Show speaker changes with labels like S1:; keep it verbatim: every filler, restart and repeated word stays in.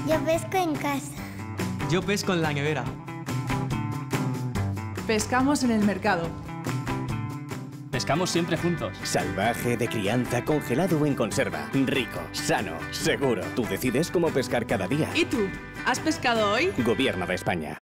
S1: Yo pesco en casa.
S2: Yo pesco en la nevera.
S3: Pescamos en el mercado.
S4: Pescamos siempre juntos.
S5: Salvaje, de crianza, congelado o en conserva. Rico, sano, seguro. Tú decides cómo pescar cada día.
S3: ¿Y tú? ¿Has pescado hoy?
S5: Gobierno de España.